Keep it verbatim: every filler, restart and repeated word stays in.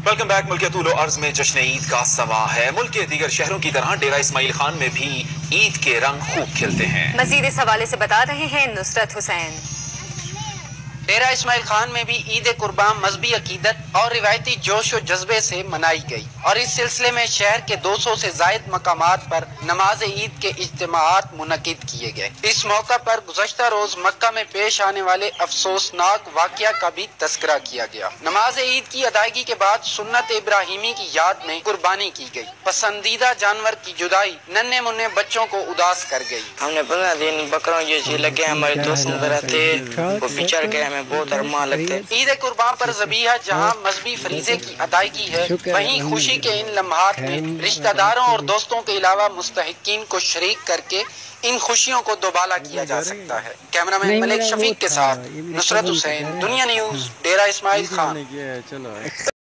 Welcome back. मुल्क तूलो अर्ज में जश्न ईद का समा है। मुल्क के दीगर शहरों की तरह डेरा इस्माइल खान में भी ईद के रंग खूब खिलते हैं। मजीद इस हवाले से बता रहे हैं नुसरत हुसैन। डेरा इस्माइल खान में भी ईद कुर्बान मजहबी अकीदत और रिवायती जोश और जज्बे से मनाई गई और इस सिलसिले में शहर के दो सौ से जायद मकामात पर नमाज ईद के इज्तिमाआत मुनक्किद किए गए। इस मौका पर गुज़श्ता रोज मक्का में पेश आने वाले अफसोसनाक वाकया का भी तस्करा किया गया। नमाज ईद की अदायगी के बाद सुन्नत इब्राहिमी की याद में कुर्बानी की गई। पसंदीदा जानवर की जुदाई नन्हे मुन्ने बच्चों को उदास कर गई। हमने पंद्रह दिन बकरों जैसे लगे, हमारे दोस्त वगैरह थे वो बिछड़ गए, हमें बहुत अरमान लगते। ईद कुर्बान पर ज़बीहा जहां मजहबी फरीज़े की अदायगी है, वहीं खुशी के इन लम्हात में रिश्तेदारों और दोस्तों के अलावा मुस्तहिकीन को शरीक करके इन खुशियों को दोबाला किया जा सकता है। कैमरामैन मलिक शफीक के साथ नुसरत हुसैन, दुनिया न्यूज़, डेरा इस्माइल खान।